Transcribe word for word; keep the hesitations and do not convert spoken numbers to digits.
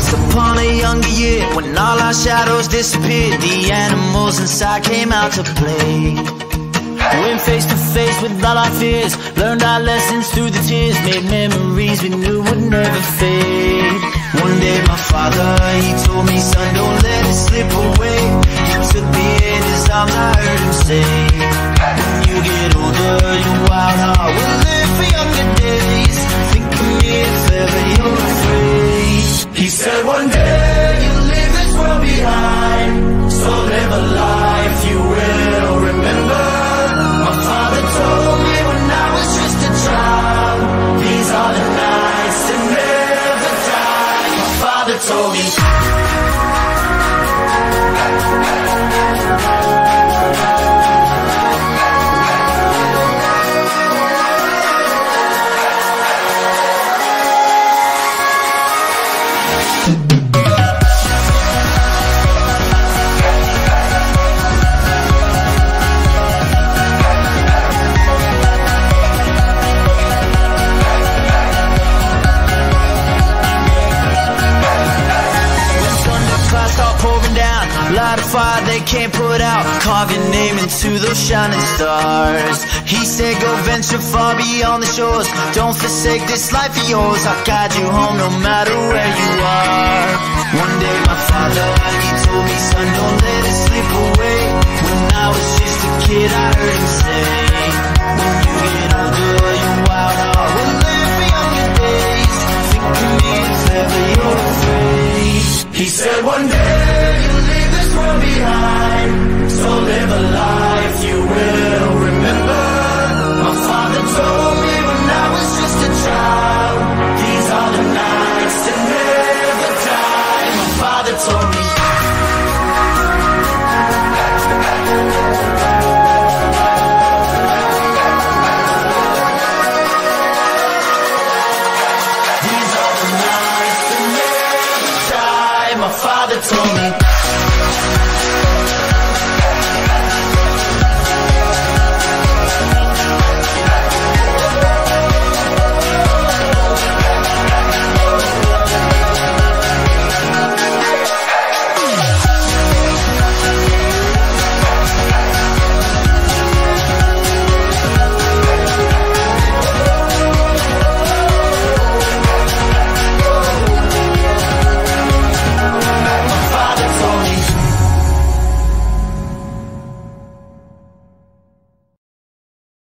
Once upon a younger year, when all our shadows disappeared, the animals inside came out to play. Went face to face with all our fears, learned our lessons through the tears, made memories we knew would never fade. One day my father, he told me, son, don't let it slip away. He took me in his arms, I heard him say, when you get older, your wild heart will live for younger days. Think of me if ever you're afraid. He said one day you'll leave this world behind, so live a life you will remember. My father told me when I was just a child, these are the nights that never die. My father told me. Light a fire they can't put out, carve your name into those shining stars. He said go venture far beyond the shores, don't forsake this life of yours. I'll guide you home no matter where you are. One day my father, he told me, son, don't let it slip away. When I was just a kid I heard him say,